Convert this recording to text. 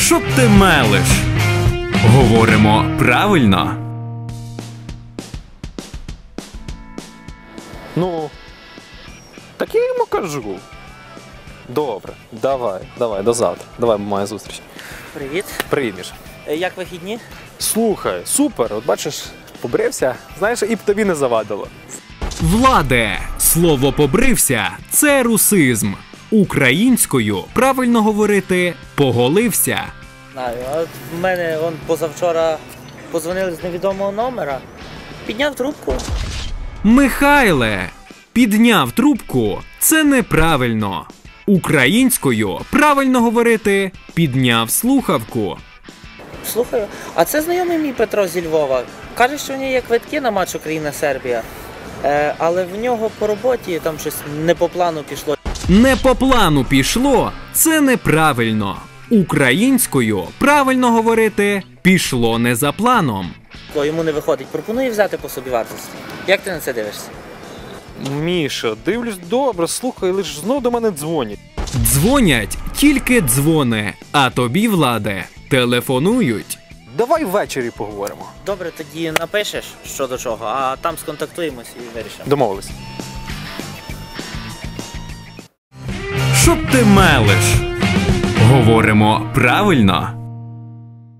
Що ти мелиш? Говоримо правильно. Ну, так я йому кажу. Добре, давай, до завтра. Давай, моя зустріч. Привіт. Привіт, Міш. Як вихідні? Слухай, супер, от бачиш, побрився, знаєш, і б тобі не завадило. Владе, слово «побрився» – це русизм. Українською правильно говорити «поголився». Знаю, от в мене позавчора позвонили з невідомого номера. Підняв трубку. Михайле, підняв трубку – це неправильно. Українською правильно говорити «підняв слухавку». Слухаю. А це знайомий мій Петро зі Львова. Каже, що в нього є квитки на матч Україна-Сербія. Але в нього по роботі там щось не по плану пішло. Не по плану пішло – це неправильно. Українською правильно говорити «пішло не за планом». Йому не виходить. Пропоную взяти по собівартості. Як ти на це дивишся? Міша, дивлюсь добре, слухай, лиш знов до мене дзвонять. Дзвонять тільки дзвони, а тобі, Владе, телефонують. Давай ввечері поговоримо. Добре, тоді напишеш, що до чого, а там сконтактуємось і вирішимо. Домовились. Що ти мелиш? Говоримо правильно.